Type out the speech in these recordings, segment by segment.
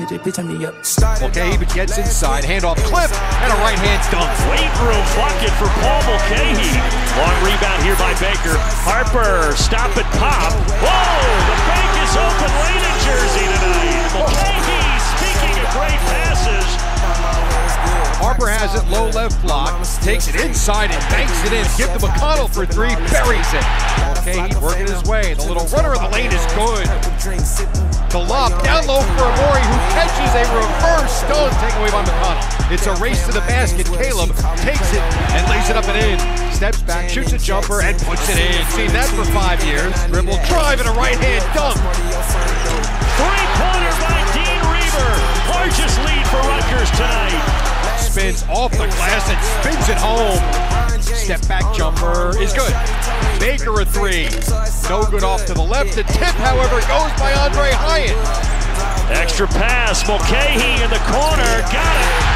Mulcahy gets inside, handoff Cliff, and a right-hand dunk. Weight room bucket for Paul Mulcahy. Long rebound here by Baker. Harper, stop and pop. Whoa, the bank is open late in Jersey tonight. Mulcahy, speaking of great passes. Harper has it, low left block, takes it inside and banks it in. Give to McConnell for three, buries it. Mulcahy working his way. The little runner in the lane is good. The lob down low for Amori, who catches a reverse stone taken away by McConnell. It's a race to the basket. Caleb takes it and lays it up and in. Steps back, shoots a jumper, and puts it in. Seen that for 5 years. Dribble, drive, and a right-hand dunk. Three-pointer by Dean Reaver. Largest lead for Rutgers tonight. Spins off the glass and spins it home. Step back jumper is good. Baker a three. No good off to the left. The tip, however, goes by Andre Hyatt. Extra pass. Mulcahy in the corner. Got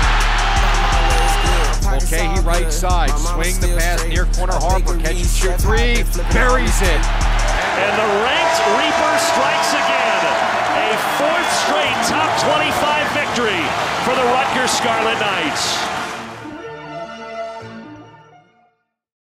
it. Mulcahy right side. Swing the pass near corner. Harper catch and shoot three. Buries it. And the ranked Reaper strikes again. A fourth straight top 25 victory for the Rutgers Scarlet Knights.